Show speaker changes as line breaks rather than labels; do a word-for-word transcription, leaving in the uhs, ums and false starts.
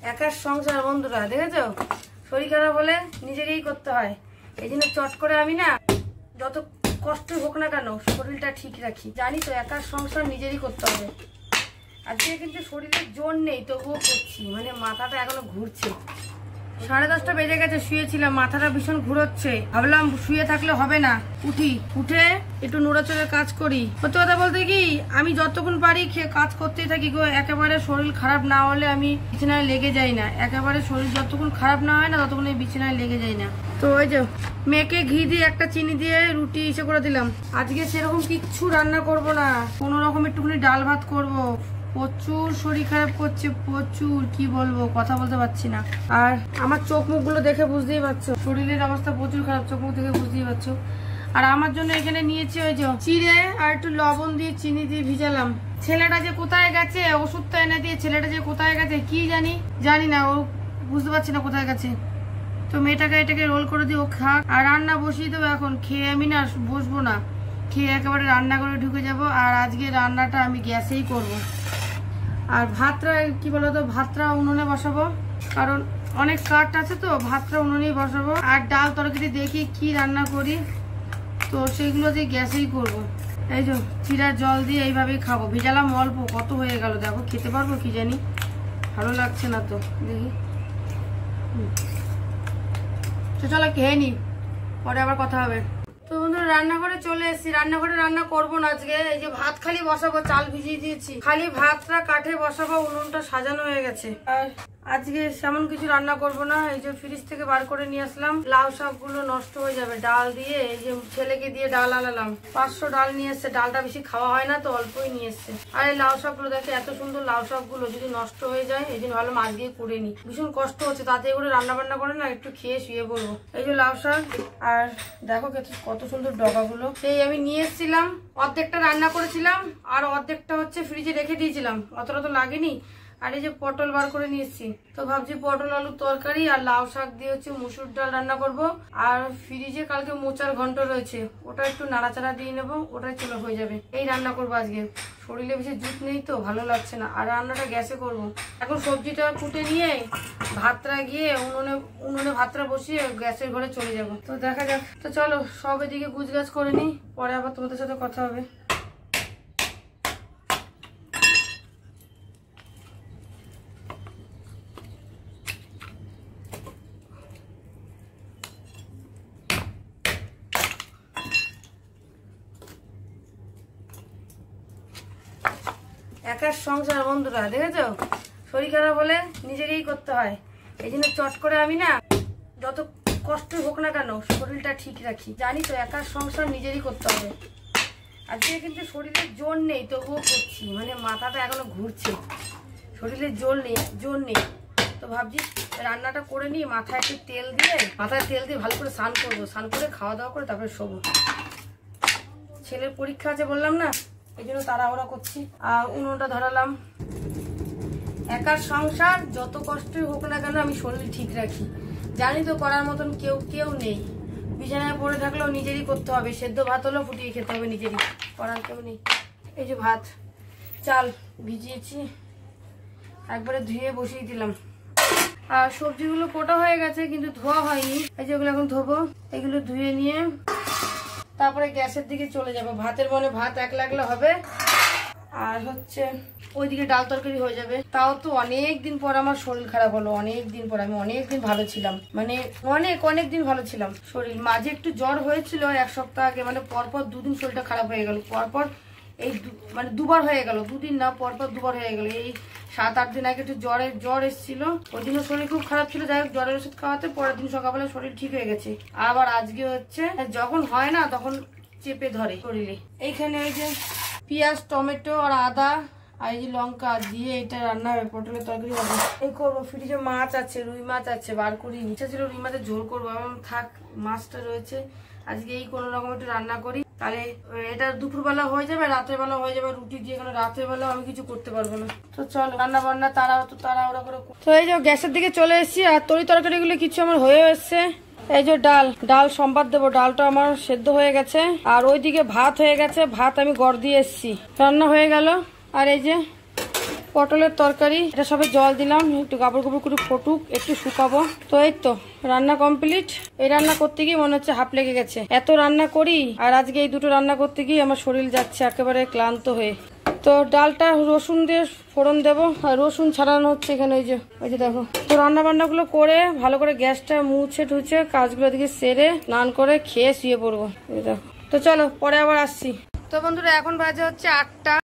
একার সংসার বন্ধুরা, দেখেছো? শরীর খারাপ হলে নিজেকেই করতে হয়। এই জন্য চট করে আমি না যত কষ্ট হোক না কেন শরীরটা ঠিক রাখি। জানি তো একার সংসার নিজেরই করতে হবে। আজকে কিন্তু শরীরের জোর নেই, তবুও করছি, মানে মাথাটা এখনো ঘুরছে। সাড়ে দশটা বেজে গেছে, শুয়েছিলাম, মাথাটা ভীষণ ঘুরোচ্ছে। ভাবলাম শুয়ে থাকলে হবে না, উঠি, উঠে একটু নড়াচড়ার কাজ করি। সত্যি কথা বলতে কি, আমি যতক্ষণ পারি খেয়ে কাজ করতেই থাকি গো। একেবারে শরীর খারাপ না হলে আমি বিছানায় লেগে যাই না। একেবারে শরীর যতক্ষণ খারাপ না হয় না ততক্ষণ এই বিছানায় লেগে যাই না। তো ওই যে মেয়েকে ঘি দিয়ে একটা চিনি দিয়ে রুটি ইসে করে দিলাম। আজকে সেরকম কিচ্ছু রান্না করব না, কোনো রকম একটুখানি ডাল ভাত করব। প্রচুর শরীর খারাপ করছে, প্রচুর, কি বলবো, কথা বলতে পারছি না। আর আমার চোখ মুখগুলো দেখে বুঝতেই পারছো শরীরের অবস্থা প্রচুর খারাপ, চোখ মুখ দেখে বুঝতেই পারছো। আর আমার জন্য এখানে নিয়েছি ওই যে চিড়ে আর একটু লবণ দিয়ে চিনি দিয়ে ভিজালাম। ছেলেটা যে কোথায় গেছে, ওষুধটা এনে দিয়ে ছেলেটা যে কোথায় গেছে কি জানি জানি না, ও বুঝতে পারছি না কোথায় গেছে। তো মেয়েটাকে এটাকে রোল করে দিই, ও খাক। আর রান্না বসিয়ে দেবো এখন। খেয়ে আমি না বসবো না, খেয়ে একেবারে রান্না করে ঢুকে যাব। আর আজকে রান্নাটা আমি গ্যাসেই করব। আর ভাতটা কি বলতো, ভাতটা উনুনে বসাবো, কারণ অনেক কাঠ আছে তো, ভাতটা উনুনেই বসাবো। আর ডাল তরকারি দেখি কি রান্না করি, তো সেইগুলো দিয়ে গ্যাসেই করব। এই যে চিড়ার জল দিয়ে এইভাবেই খাবো। ভিজালাম অল্প, কত হয়ে গেল দেখো, খেতে পারবো কি জানি, ভালো লাগছে না তো, দেখি। তো চলো খেয়ে নি, পরে আবার কথা হবে। তো বন্ধুরা রান্নাঘরে চলে এসেছি। রান্নাঘরে রান্না করবো না আজকে। এই যে ভাত খালি বসাবো, চাল ভিজিয়ে দিয়েছি, খালি ভাতটা কাঠে বসাবো, উনুনটা সাজানো হয়ে গেছে। আর আজকে সেমন কিছু রান্না করব না। এই যে ফ্রিজ থেকে বার করে নিয়ে আসলাম, লাউ শাক গুলো নষ্ট হয়ে যাবে ডাল দিয়ে। এই যে ছেলেকে দিয়ে ডাল আনালাম, পাঁচশো ডাল নিয়ে এসছে। ডালটা বেশি খাওয়া হয় না তো, অল্পই নিয়ে এসছে। আর এই লাউ শাক গুলো দেখে এত সুন্দর, লাউ শাক গুলো যদি নষ্ট হয়ে যায় এই জন্য ভালো মাছ দিয়ে করে নি। ভীষণ কষ্ট হচ্ছে, তাতে করে রান্না বান্না করে না একটু খেয়ে শুয়ে পড়বো। এই যে লাউ শাক, আর দেখো কত সুন্দর ডগাগুলো। সেই আমি নিয়ে এসেছিলাম, অর্ধেকটা রান্না করেছিলাম আর অর্ধেকটা হচ্ছে ফ্রিজে রেখে দিয়েছিলাম, অতটা তো লাগেনি। আর এই যে পটল বার করে নিয়েছি, তো ভাবছি পটল আলুর তরকারি আর লাউ শাক দিয়ে হচ্ছে মুসুর ডাল রান্না করব। আর ফ্রিজে কালকে মোচার ঘন্ট রয়েছে, ওটা একটু নাড়াচাড়া দিয়ে নেবো, ওটাই চলে হয়ে যাবে। এই রান্না করবো আজকে। শরীরে বেশি জুত নেই তো, ভালো লাগছে না। আর রান্নাটা গ্যাসে করব। এখন সবজিটা কুটে নিয়ে ভাতটা গিয়ে উনুনে উনুনে ভাতটা বসিয়ে গ্যাসের ঘরে চলে যাব। তো দেখা যাক। তো চলো সব এদিকে গুছগাছ করে নিই, পরে আবার তোমাদের সাথে কথা হবে। একার সংসার বন্ধুরা, দেখেছো? শরীর খারাপ হলে নিজেকেই করতে হয়। এই জন্য চট করে আমি না যত কষ্ট হোক না কেন শরীরটা ঠিক রাখি। জানি তো একার সংসার নিজেরই করতে হবে। আজকে কিন্তু শরীরের জোর নেই, তবুও করছি, মানে মাথাটা এখনো ঘুরছে। শরীরের জোর নেই, জোর নেই তো ভাবছি রান্নাটা করে নিই। মাথায় একটু তেল দিয়ে, মাথায় তেল দিয়ে ভালো করে স্নান করবো, স্নান করে খাওয়া দাওয়া করে তারপরে শোবো। ছেলের পরীক্ষা আছে বললাম না, এই জন্য তাড়াহুড়া করছি। আর উনুনটা ধরালাম। একার সংসার যত কষ্টই হোক না কেন আমি শরীর ঠিক রাখি। জানি তো করার মতন কেউ কেউ নেই। বিছানায় পড়ে থাকলেও নিজেরই করতে হবে। সেদ্ধ ভাত হলেও ফুটিয়ে খেতে হবে নিজেরই, করার কেউ নেই। এই যে ভাত, চাল ভিজিয়েছি, একবারে ধুয়ে বসিয়ে দিলাম। আর সবজিগুলো কোটা হয়ে গেছে কিন্তু ধোয়া হয়নি। এই যেগুলো এখন ধোবো, এগুলো ধুয়ে নিয়ে তারপরে গ্যাসের দিকে চলে যাব। ভাতের মনে ভাত এক লাগলে হবে, আর হচ্ছে ওইদিকে ডাল তরকারি হয়ে যাবে। তাও তো অনেক দিন পর আমার শরীর খারাপ হলো, অনেক দিন পর। আমি অনেক দিন ভালো ছিলাম, মানে অনেক অনেক দিন ভালো ছিলাম। শরীর মাঝে একটু জ্বর হয়েছিল এক সপ্তাহ আগে, মানে পরপর দুদিন শরীরটা খারাপ হয়ে গেল। পরপর এই মানে দুবার হয়ে গেল, দুদিন না পরপর দুবার হয়ে গেল। এই সাত আট দিন আগে একটু জ্বরের জ্বর এসেছিল, ওই দিনও শরীর খুব খারাপ ছিল। যাই হোক জ্বরের ওষুধ খাওয়াতে পরের দিন সকালবেলা শরীর ঠিক হয়ে গেছে। আবার আজকে হচ্ছে যখন হয় না তখন চেপে ধরে শরীরে। এইখানে ওই যে পেঁয়াজ, টমেটো আর আদা আর এই যে লঙ্কা দিয়ে এটা রান্না হবে, পটলের তরকারি হবে। এই করবো। ফ্রিজে মাছ আছে, রুই মাছ আছে, বার করি। ইচ্ছা ছিল রুই মাছের ঝোল করবো, আমার থাক মাছটা রয়েছে, আজকে এই কোনো রকম একটু রান্না করি, তাহলে এটা দুপুরবেলা হয়ে যাবে, রাতের বেলা হয়ে যাবে রুটি দিয়ে। কারণ রাতের বেলা আমি কিছু করতে পারবো না। তো চলো রান্না বান্না তারা তো তাড়াহুড়া করে। তো এই যে গ্যাসের দিকে চলে এসেছি, আর তরি তরকারি গুলো কিছু আমার হয়ে এসছে। এই যে ডাল ডাল সম্বাদ দেবো, ডালটা আমার সেদ্ধ হয়ে গেছে। আর ওইদিকে ভাত হয়ে গেছে, ভাত আমি গড় দিয়ে এসছি, রান্না হয়ে গেল। আর এই যে পটলের তরকারি, এটা সবে জল দিলাম, একটু গাবড় গাবড় করে ফুটুক, একটু শুকাবো। তো এই তো রান্না কমপ্লিট। এই রান্না করতে গিয়ে মনে হচ্ছে হাঁপ লেগে গেছে, এত রান্না করি, আর আজকে এই দুটো রান্না করতে গিয়ে আমার শরীর যাচ্ছে একেবারে ক্লান্ত হয়ে। তো ডালটা রসুন দিয়ে ফোড়ন দেবো, আর রসুন ছাড়ানো হচ্ছে এখানে, ওই যে ওই যে দেখো। তো রান্না বান্না গুলো করে ভালো করে গ্যাসটা মুছে টুছে কাজগুলো দিকে সেরে স্নান করে খেয়ে শুয়ে পড়বো। দেখো, তো চলো পরে আবার আসছি। তো বন্ধুরা এখন বাজে হচ্ছে আটটা।